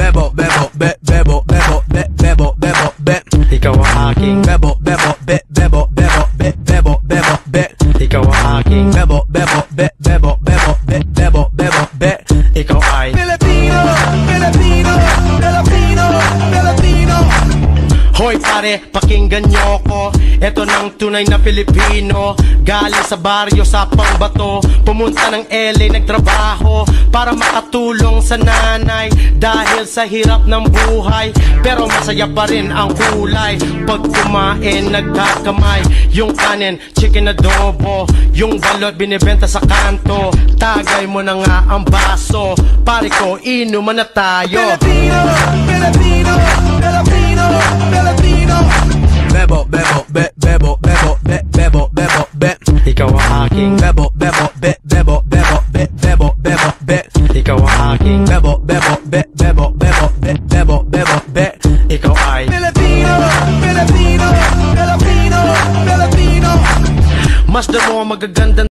Bebo, bebo, bebo, bebo, bebo, bebo, be. Ikaw ang aking Bebo, bebo, bebo, bebo, bebo, bebo, be. Ikaw ang aking Bebo, bebo, bebo, bebo, bebo, bebo, be. Ikaw ay Filipino, Filipino, Filipino, Filipino. Hoy pare, pakinggan nyo ko. Eto ng tunay na Pilipino. Galing sa baryo sa Pangbato, pumunta ng LA nagtrabaho para makatulong sa nanay. Dahil sa hirap ng buhay, pero masaya pa rin ang kulay. Pag kumain, nagkakamay. Yung kanin, chicken adobo. Yung balot, binibenta sa kanto. Tagay mo na nga ang baso. Pare ko, inuman na tayo. Filipino, Filipino, Filipino, Filipino. Bebo, bebo, bebo, bebo, bebo, bebo, be. Ikaw ang aking Bebo, bebo, bebo, bebo, bebo, bebo, be. Ikaw ang aking Bebo, bebo, bebo, bebo, bebo, bebo, be. Ikaw ay Filipino, Filipino, Filipino, Filipino. Masdan mo ang magaganda